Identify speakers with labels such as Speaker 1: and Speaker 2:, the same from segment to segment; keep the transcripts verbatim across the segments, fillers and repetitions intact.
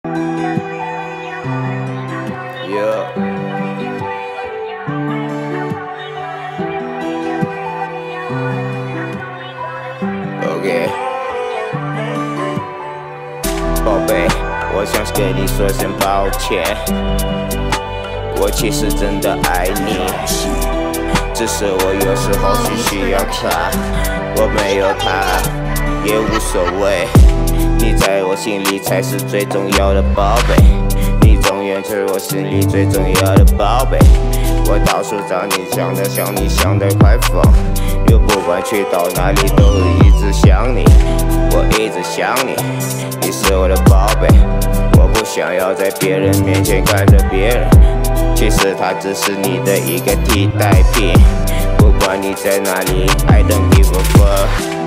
Speaker 1: Yeah. OK， 宝贝，我想跟你说声抱歉，我其实真的爱你，只是我有时候是需要他，我没有他也无所谓，你在我心里才是最重要的宝贝，你永远是我心里最重要的宝贝，我到处找你，想的想你想得快疯，又不管去到哪里都会一直想你，我一直想你，你是我的宝贝，我不想要在别人面前看着别人，其实他只是你的一个替代品，不管你在哪里 I don't give a fuck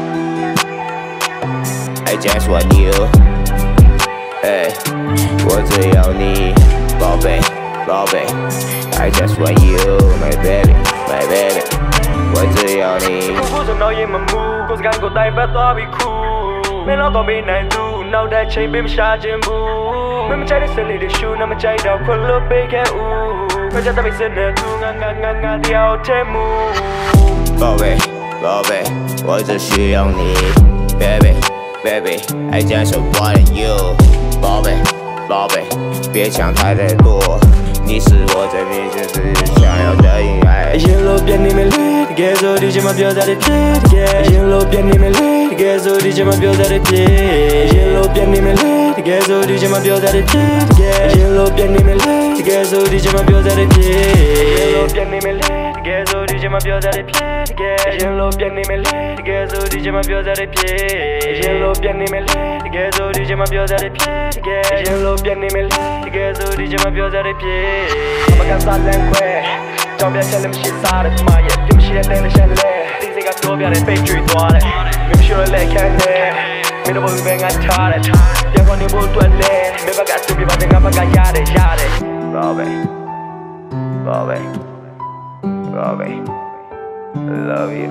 Speaker 1: I just want you 哎，我只要你宝贝宝贝 I just want you my baby my baby 我只要你
Speaker 2: 我從內影盲目ကိုစကန်ကိုတိုင်ပတ်သွားပြီးခုမင်းတော့ကောင်းပြီးနိုင်သူနောက်တဲ့ချိန်ပေးမရှာခြင်းဘူးမင်းမကြိုက်တဲ့စလေးတွေရှူနာမကြိုက်တော့ခွင့်လွတ်ပေးခဲ့ဦးခွင့်ချက်တဲ့မိတ်ဆွေနဲ့သူငါငါငါငါတယောက်တည်းမူ
Speaker 1: 宝贝宝贝我只需要你 baby baby I just want you 宝贝宝贝别想太太多你是我在面前只想要的应爱
Speaker 2: အရင်လိုပြနေမလဲတကယ်ဆိုဒီချိန်မှာပြောစားတဲ့ဖြစ်တကယ်အရင်လိုပြနေမလဲတကယ်ဆိုဒီချိန်မှာပြောစားတဲ့ဖြစ်အရင်လိုပြနေမလဲတကယ်ဆိုဒီချိန်မှာပြောစားတဲ့ဖြစ်တကယ်အရင်လိုပြနေမလဲတကယ်ဆိုဒီချိန်မှာပြောစားတဲ့ဖြစ်အရင်လိုပြနေမလဲတကယ်ဆိုဒီချိန်မှာပြောစားတဲ့ဖြစ်တကယ်အရင်လိုပြနေမလဲတကယ်ဆိုဒီချိန်မှာပြောစားတဲ့ဖြစ်အရင်လိုပြနေမလဲတကယ်ဆိုဒီချိန်မှာပြောစားတဲ့ဖြစ်တကယ်အရင်လိုပြနေမလဲတကယ်ဆိုဒီချိန်မှာပြောစားတဲ့ဖြစ်အမကန်စားလန်ခွဲကြောင်ပြချက်လည်းမရှိစားတဲ့မရဲ့ပြမရှိတဲ့တဲ့ချက်လဲဒီစိတ်ကတော့ပြတဲ့ပိတ်ကျွေးသွားတယ်မင်းမရှိရလက်ခံတယ်မင်းတို့ဘယ်ငါထားတယ်ပြန်ခေါ်နေဖို့အတွက်လဲမင်းဘက်ကသူပြပါတယ်ငါဘက်ကရတယ်ရတယ်
Speaker 1: 宝贝宝贝宝贝 I love you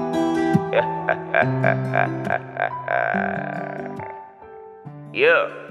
Speaker 1: yeah